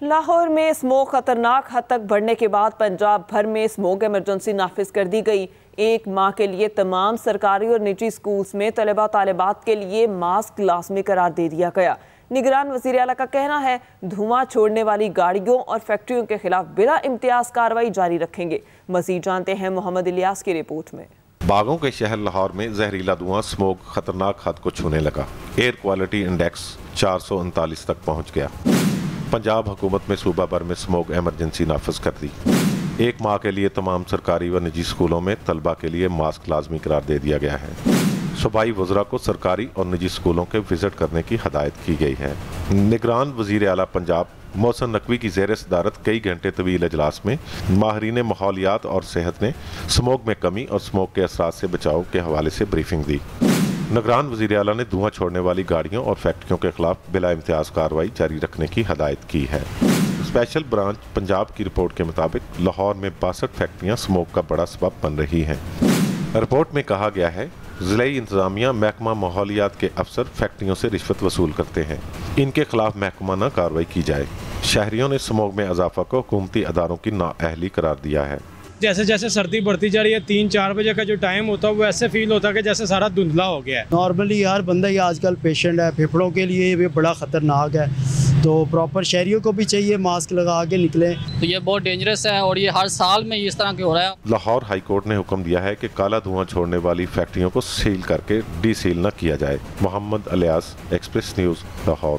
लाहौर में स्मोक खतरनाक हद तक बढ़ने के बाद पंजाब भर में स्मोक इमरजेंसी नाफिज कर दी गई। एक माह के लिए तमाम सरकारी और निजी स्कूल्स में तलबा तालिबात के लिए मास्क लाजमी करार दे दिया गया। निगरान वज़ीर आला का कहना है धुआं छोड़ने वाली गाड़ियों और फैक्ट्रियों के खिलाफ बिला इम्तियाज कार्रवाई जारी रखेंगे। मजीद जानते हैं मोहम्मद इलियास की रिपोर्ट में। बागों के शहर लाहौर में जहरीला धुआं स्मोक खतरनाक हद को छूने लगा। एयर क्वालिटी इंडेक्स 439 तक पहुंच गया। पंजाब हुकूमत में सूबा भर में स्मोक इमरजेंसी नाफिज कर दी। एक माह के लिए तमाम सरकारी व निजी स्कूलों में तलबा के लिए मास्क लाजमी करार दे दिया गया है। सूबाई वज़रा को सरकारी और निजी स्कूलों के विजिट करने की हदायत की गई है। निगरान वज़ीर आला पंजाब मोहसिन नकवी की ज़ेर सदारत कई घंटे तवील इजलास में माहिरीन माहौलियात और सेहत ने स्मोक में कमी और स्मोक के असरात से बचाव के हवाले से ब्रीफिंग दी। निगरान वज़ीर आला ने धुआं छोड़ने वाली गाड़ियों और फैक्ट्रियों के खिलाफ बिला इम्तियाज कार्रवाई जारी रखने की हदायत की है। स्पेशल ब्रांच पंजाब की रिपोर्ट के मुताबिक लाहौर में 62 फैक्ट्रियां स्मोक का बड़ा सबब बन रही हैं। रिपोर्ट में कहा गया है ज़िलाई इंतजामिया महकमा माहौलियात के अफसर फैक्ट्रियों से रिश्वत वसूल करते हैं। इनके खिलाफ महकमाना कार्रवाई की जाए। शहरियों ने स्मोक में इजाफा को हुकूमती अदारों की नाअहली करार दिया है। जैसे जैसे सर्दी बढ़ती जा रही है 3-4 बजे का जो टाइम होता है वो ऐसे फील होता है कि जैसे सारा धुंधला हो गया है। नॉर्मली हर बंदा ही आजकल पेशेंट है, फेफड़ों के लिए ये बड़ा ख़तरनाक है, तो प्रॉपर शहरियों को भी चाहिए मास्क लगा के निकलें। तो ये बहुत डेंजरस है और ये हर साल में इस तरह के हो रहा है। लाहौर हाई कोर्ट ने हुक्म दिया है कि काला धुआं छोड़ने वाली फैक्ट्रियों को सील करके डी सील न किया जाए। Mohammad Ilyas, Express News, Lahore.